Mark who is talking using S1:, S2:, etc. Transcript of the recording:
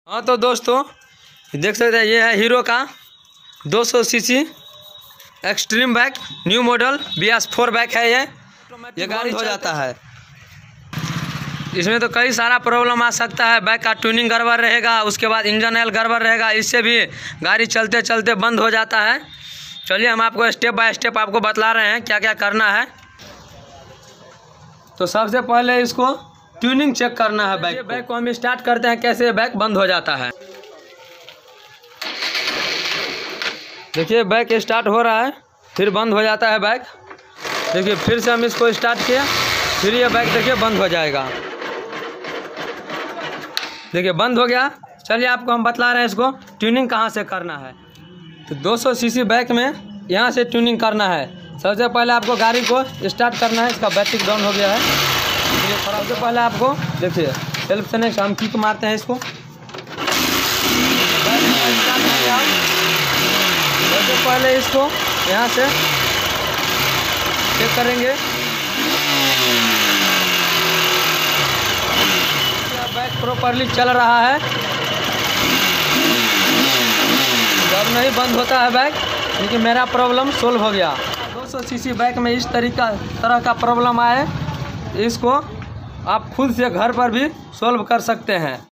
S1: हाँ तो दोस्तों देख सकते हैं, ये है हीरो का 200 CC Xtreme bike, new model BS4 bike है। ये गाड़ी हो जाता है। इसमें तो कई सारा प्रॉब्लम आ सकता है। बाइक का ट्यूनिंग गड़बड़ रहेगा, उसके बाद इंजन ऑयल गड़बड़ रहेगा, इससे भी गाड़ी चलते चलते बंद हो जाता है। चलिए हम आपको स्टेप बाय स्टेप आपको बतला रहे हैं क्या क्या करना है। तो सबसे पहले इसको ट्यूनिंग चेक करना है। बाइक को हम स्टार्ट करते हैं, कैसे बाइक बंद हो जाता है। देखिए बाइक स्टार्ट हो रहा है, फिर बंद हो जाता है बाइक। देखिए फिर से हम इसको स्टार्ट किया, फिर ये बाइक देखिए बंद हो जाएगा। देखिए बंद हो गया। चलिए आपको हम बतला रहे हैं इसको ट्यूनिंग कहाँ से करना है। तो 200 सीसी बाइक में यहाँ से ट्यूनिंग करना है। सबसे पहले आपको गाड़ी को स्टार्ट करना है। इसका बैटरी डाउन हो गया है। सबसे पहले आपको देखिए सेल्फ से नेक्स्ट हम किक मारते हैं इसको। सबसे पहले इसको यहाँ से चेक करेंगे। बाइक प्रॉपर्ली चल रहा है, जब नहीं बंद होता है बाइक, लेकिन मेरा प्रॉब्लम सोल्व हो गया। 200 सीसी बाइक में इस तरह का प्रॉब्लम आए, इसको आप खुद से घर पर भी सोल्व कर सकते हैं।